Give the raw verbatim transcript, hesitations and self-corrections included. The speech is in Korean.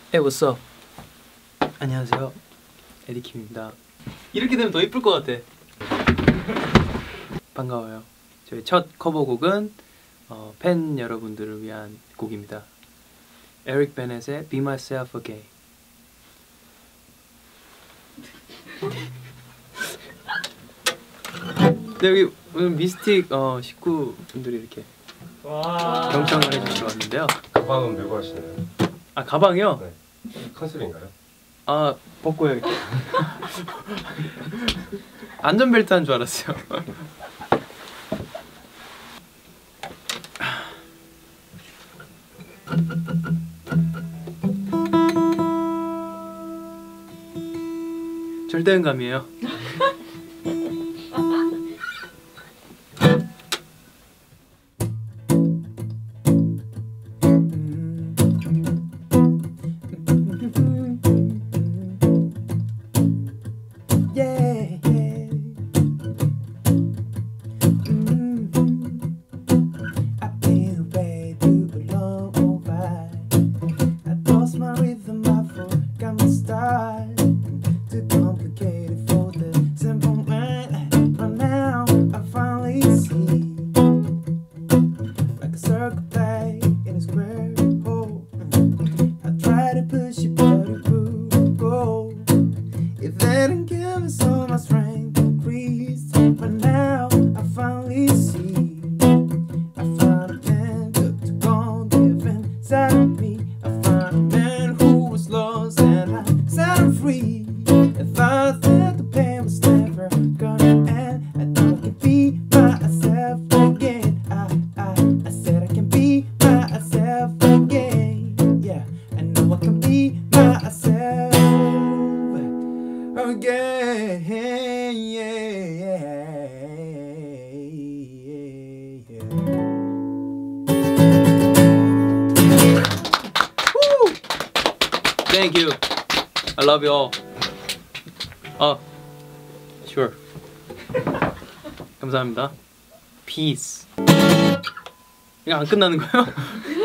Hey, what's up? 안녕하세요. 에디킴입니다. 이렇게 되면 더 이쁠 것 같아. 반가워요. 저희 첫 커버곡은 어, 팬 여러분들을 위한 곡입니다. 에릭 베넷의 Be Myself Again. 네, 여기 오늘 미스틱 어, 식구분들이 이렇게 와 경청을 해주시러 왔는데요. 가방은 메고 하시나요? 아, 가방이요? 네. 컨셉인가요? 아, 벗고 해야겠다. 안전벨트 한 줄 알았어요. 절대음감이에요. Thank you. I love you all. 아, sure. 감사합니다. Peace. 이거 안 끝나는 거예요?